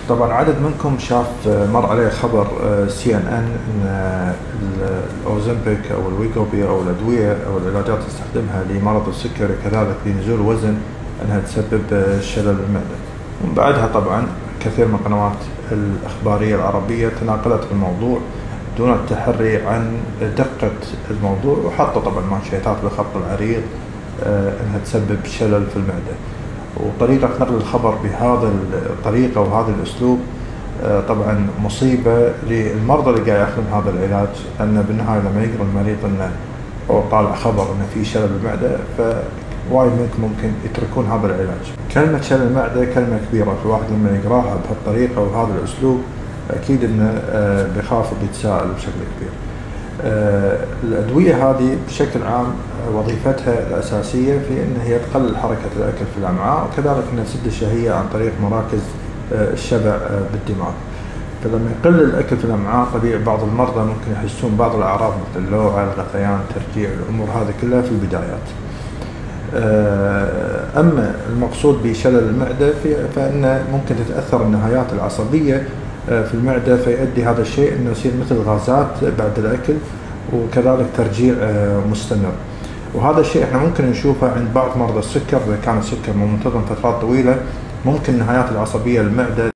طبعا عدد منكم شاف مر عليه خبر CNN ان الاوزمبيك او الويجوبي او الادويه او العلاجات اللي تستخدمها لمرض السكري كذلك لنزول الوزن انها تسبب شلل المعده. ومن بعدها طبعا كثير من القنوات الاخباريه العربيه تناقلت الموضوع دون التحري عن دقه الموضوع، وحطوا طبعا مانشيتات بالخط العريض انها تسبب شلل في المعده. وطريقة نقل الخبر بهذا الطريقة وهذا الأسلوب طبعا مصيبة للمرضى اللي قاعد ياخذون هذا العلاج، لأن بالنهاية لما يقرأ المريض إنه أو طالع خبر إنه في شلل بالمعدة فوايد منكم ممكن يتركون هذا العلاج. كلمة شلل المعدة كلمة كبيرة، فالواحد لما يقراها بهالطريقة وهذا الأسلوب أكيد إنه بيخاف وبيتساءل بشكل كبير. الأدوية هذه بشكل عام وظيفتها الأساسية في أن هي تقلل حركة الأكل في الأمعاء، وكذلك أنها تسد الشهية عن طريق مراكز الشبع بالدماغ. فلما يقل الأكل في الأمعاء طبيعي بعض المرضى ممكن يحسون بعض الأعراض مثل اللوعة، الغثيان، ترجيع، الأمور هذه كلها في البدايات. أما المقصود بشلل المعدة فإنه ممكن تتأثر النهايات العصبية في المعدة، فيؤدي هذا الشيء أنه يصير مثل غازات بعد الأكل، وكذلك ترجيع مستمر. وهذا الشيء احنا ممكن نشوفه عند بعض مرضى السكر، إذا كان السكر منتظم فترات طويلة ممكن النهايات العصبية للمعدة